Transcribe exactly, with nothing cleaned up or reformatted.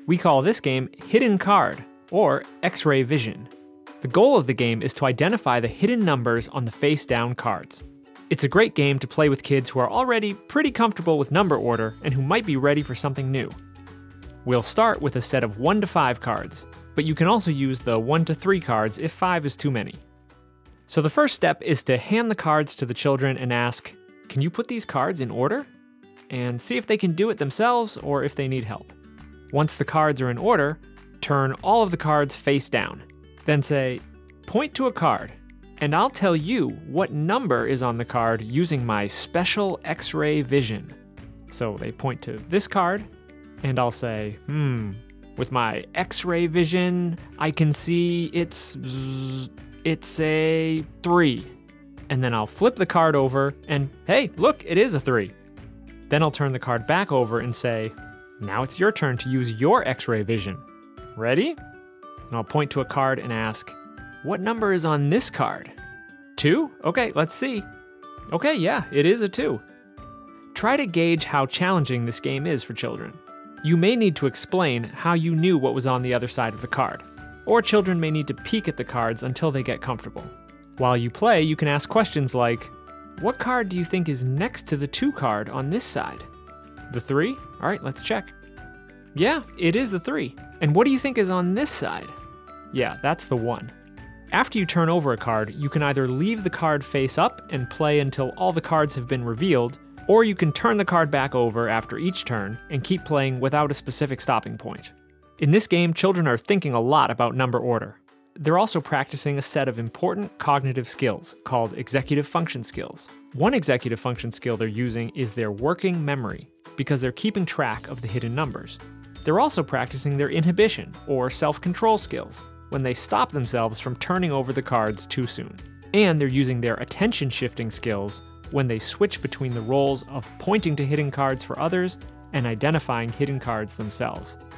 We call this game Hidden Card, or X-ray vision. The goal of the game is to identify the hidden numbers on the face-down cards. It's a great game to play with kids who are already pretty comfortable with number order and who might be ready for something new. We'll start with a set of one to five cards, but you can also use the one to three cards if five is too many. So the first step is to hand the cards to the children and ask, "Can you put these cards in order?" And see if they can do it themselves or if they need help. Once the cards are in order, turn all of the cards face down. Then say, "Point to a card, and I'll tell you what number is on the card using my special X-ray vision." So they point to this card, and I'll say, hmm, with my X-ray vision, I can see it's, it's a three. And then I'll flip the card over, and hey, look, it is a three. Then I'll turn the card back over and say, "Now it's your turn to use your X-ray vision. Ready?" And I'll point to a card and ask, "What number is on this card?" Two? Okay, let's see. Okay, yeah, it is a two. Try to gauge how challenging this game is for children. You may need to explain how you knew what was on the other side of the card, or children may need to peek at the cards until they get comfortable. While you play, you can ask questions like, "What card do you think is next to the two card on this side?" The three? All right, let's check. Yeah, it is the three. And what do you think is on this side? Yeah, that's the one. After you turn over a card, you can either leave the card face up and play until all the cards have been revealed, or you can turn the card back over after each turn and keep playing without a specific stopping point. In this game, children are thinking a lot about number order. They're also practicing a set of important cognitive skills called executive function skills. One executive function skill they're using is their working memory, because they're keeping track of the hidden numbers. They're also practicing their inhibition, or self-control skills, when they stop themselves from turning over the cards too soon. And they're using their attention-shifting skills when they switch between the roles of pointing to hidden cards for others and identifying hidden cards themselves.